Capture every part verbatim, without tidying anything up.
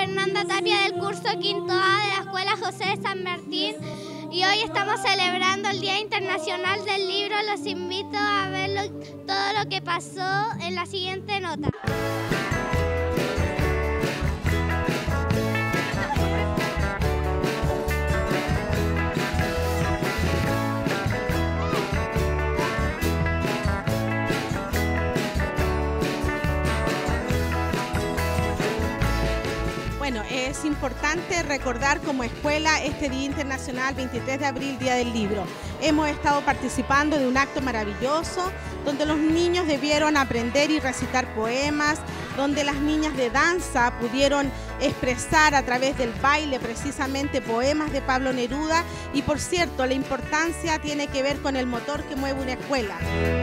Fernanda Tapia del curso quinto A de la Escuela José de San Martín y hoy estamos celebrando el Día Internacional del Libro. Los invito a ver lo, todo lo que pasó en la siguiente nota. Bueno, es importante recordar como escuela este Día Internacional veintitrés de abril, Día del Libro. Hemos estado participando de un acto maravilloso donde los niños debieron aprender y recitar poemas, donde las niñas de danza pudieron expresar a través del baile precisamente poemas de Pablo Neruda y, por cierto, la importancia tiene que ver con el motor que mueve una escuela.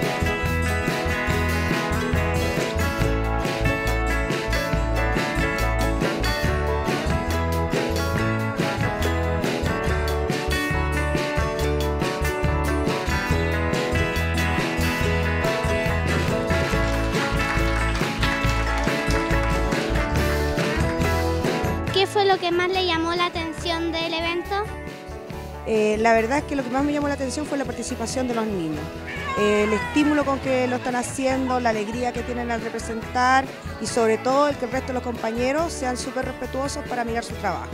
¿Qué fue lo que más le llamó la atención del evento? Eh, la verdad es que lo que más me llamó la atención fue la participación de los niños. Eh, el estímulo con que lo están haciendo, la alegría que tienen al representar y sobre todo el que el resto de los compañeros sean súper respetuosos para mirar su trabajo.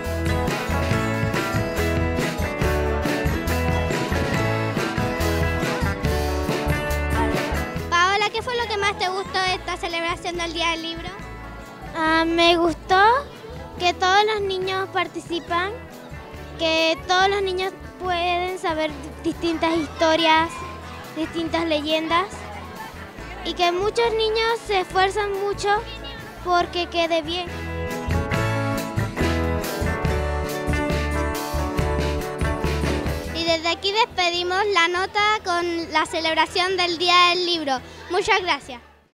Paola, ¿qué fue lo que más te gustó de esta celebración del Día del Libro? Ah, me gustó que todos los niños participan, que todos los niños pueden saber distintas historias, distintas leyendas y que muchos niños se esfuerzan mucho porque quede bien. Y desde aquí despedimos la nota con la celebración del Día del Libro. Muchas gracias.